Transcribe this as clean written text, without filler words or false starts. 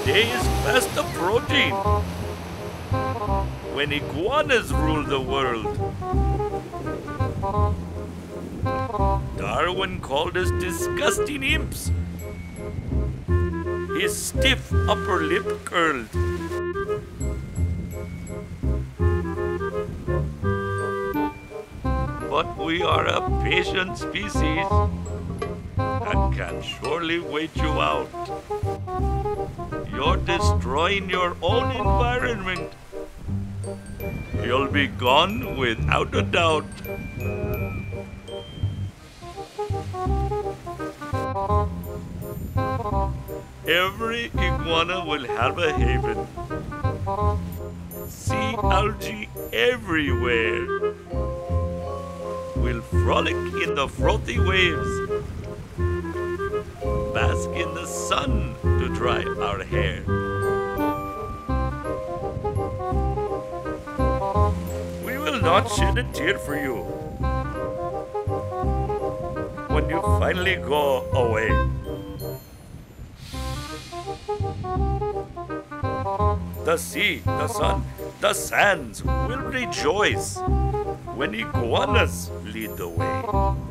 day is past the protein. When iguanas rule the world. Darwin called us disgusting imps. His stiff upper lip curled. But we are a patient species and can surely wait you out. You're destroying your own environment. You'll be gone without a doubt. Every iguana will have a haven. Sea algae everywhere. We'll frolic in the frothy waves. Bask in the sun to dry our hair. We will not shed a tear for you when you finally go away. The sea, the sun, the sands will rejoice when iguanas lead the way.